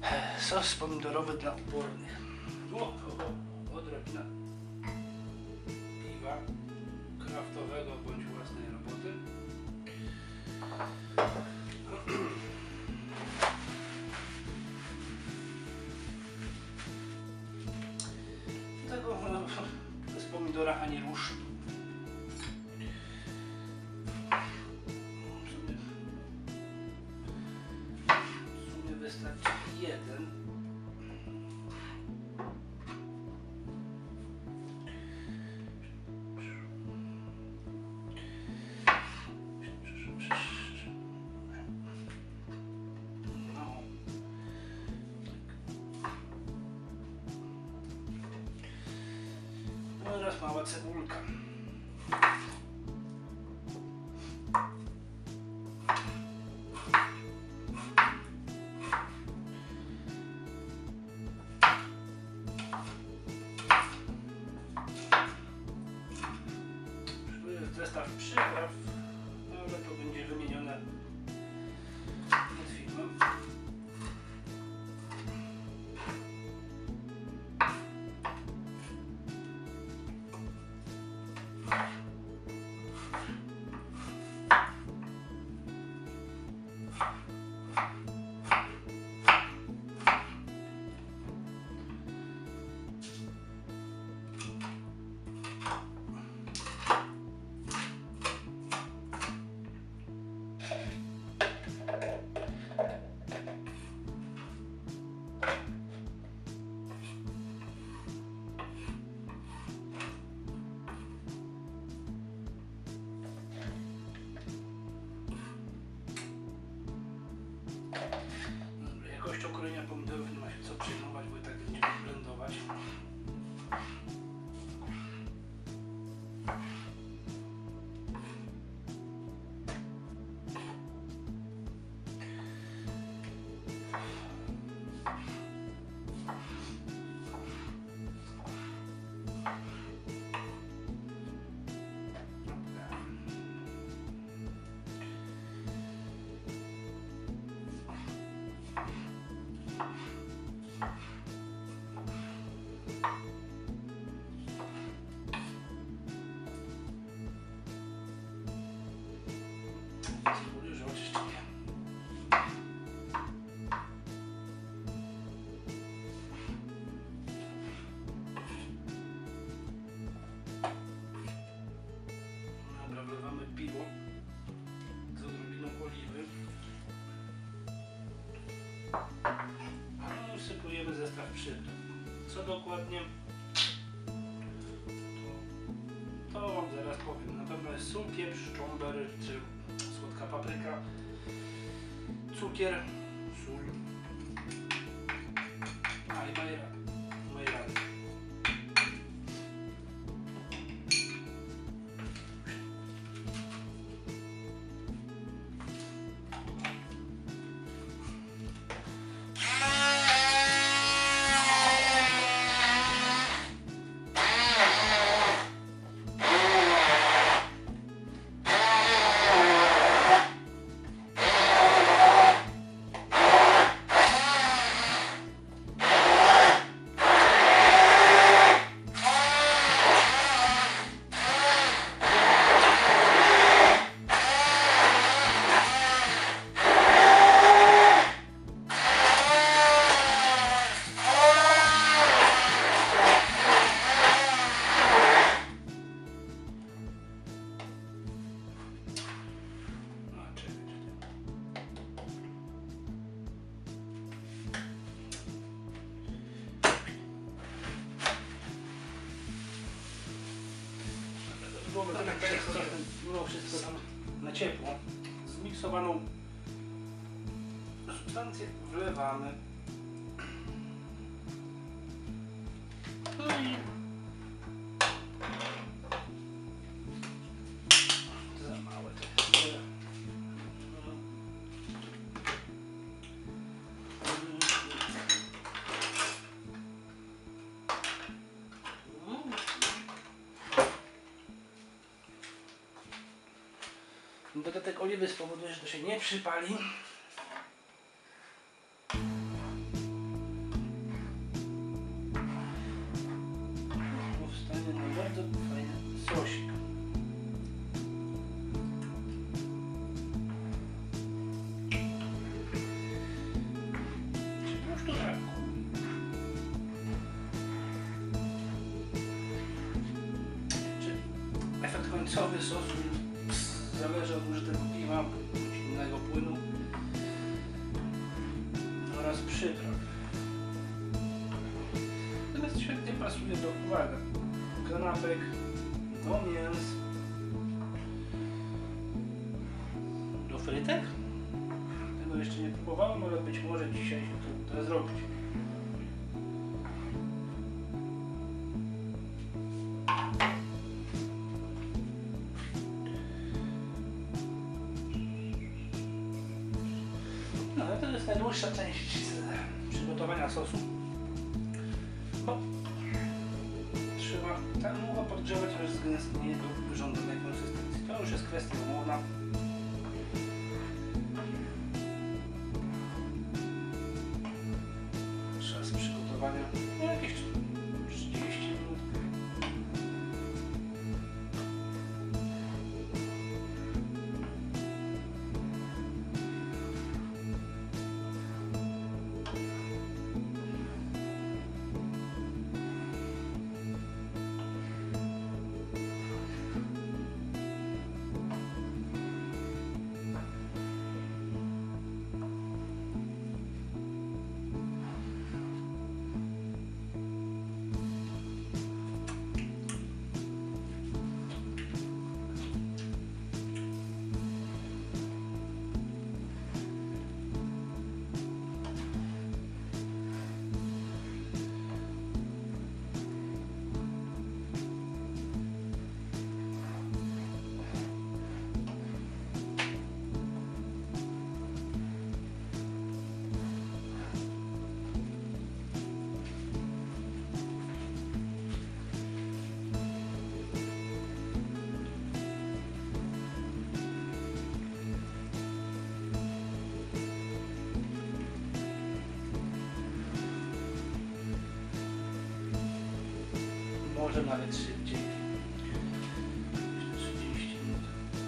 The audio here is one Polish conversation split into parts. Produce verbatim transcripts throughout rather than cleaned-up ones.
Sos pomidorowy dla upornych. O, o, o, odrobina piwa kraftowego bądź własnej roboty. Tego no, bez pomidora ani rusz. W sumie, w sumie wystarczy jeden. Teraz mała cebulka. Tu jest zestaw przypraw, no ale to będzie wymienione przed filmem. Jakością krojenia pomidorów nie ma się co przejmować, bo i tak będziemy blendować. Dobra, wlewamy piwo z odrobiną oliwy. No i wsypujemy zestaw przypraw. Co dokładnie? To, to wam zaraz powiem. Na pewno jest sól, pieprz, szcząber, czy słodka papryka, cukier, sól, a i majeran. majeran. Byłoby tak, jak było wszystko tam na ciepło. Zmiksowaną substancję wlewamy. No i za małe to jest. Dodatek oliwy spowoduje, że to się nie przypali. sosik. Czy już tu tak? Czy efekt końcowy sosu zależy od użytego piwa, bądź innego płynu oraz przypraw. Natomiast świetnie pasuje do, uwaga, kanapek, do mięs, do frytek. Tego jeszcze nie próbowałem, ale być może dzisiaj się to uda zrobić. No ale to jest najdłuższa część przygotowania sosu, bo trzeba tę muchę podgrzewać aż zgęstnieje do żądanej konsystencji. To już jest kwestia umowna. Czas przygotowania no jakieś trzydzieści minut. Może nawet szybciej. trzydzieści minut.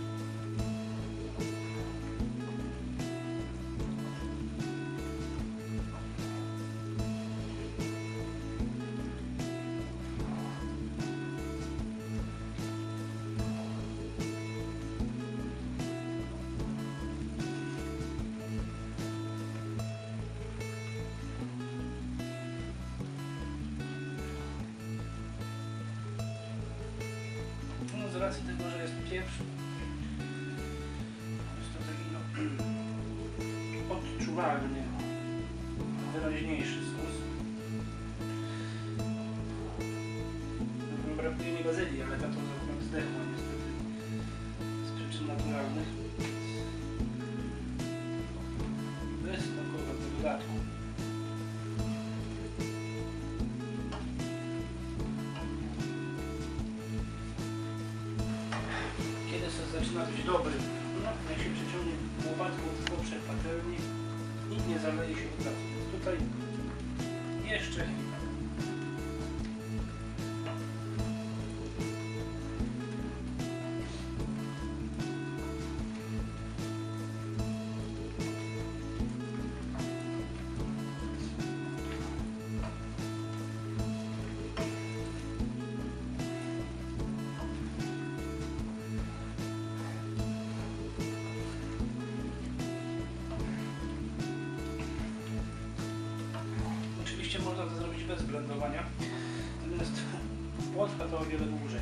Z racji tego, że jest pieprz, jest to taki no, odczuwalny, wyraźniejszy sos. Brakuje mi bazylii, ale ta to zupełnie zdechła niestety z przyczyn naturalnych. Bez smakowego dodatku. Zaczyna być dobry. No, jak się przeciągnie łopatką w poprzek patelni i nie zaleje się od razu. Więc tutaj jeszcze chwilę. Można to zrobić bez blendowania, natomiast potrwa to o wiele dłużej.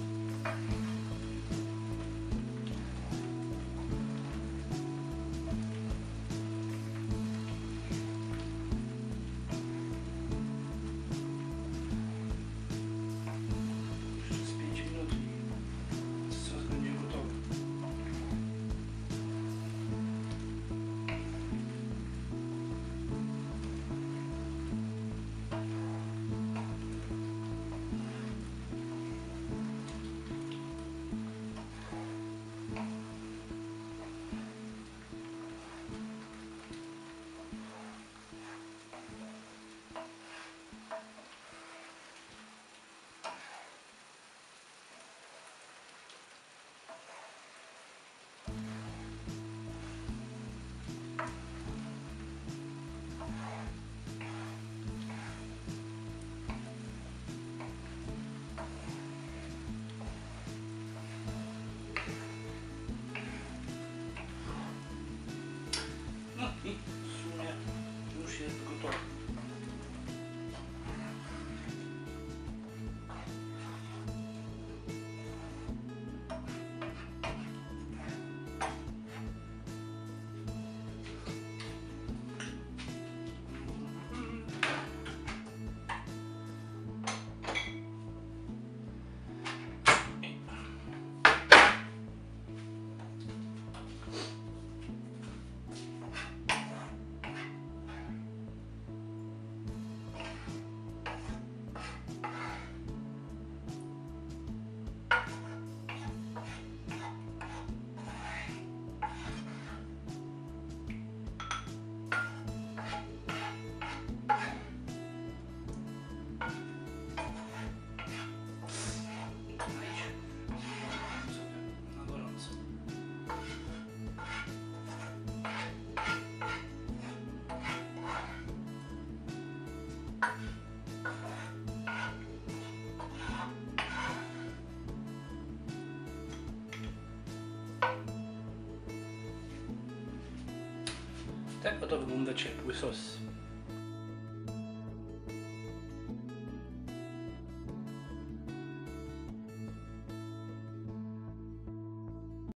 Jeszcze z pięć minut i sos będzie gotowy. Tak oto wygląda ciepły sos.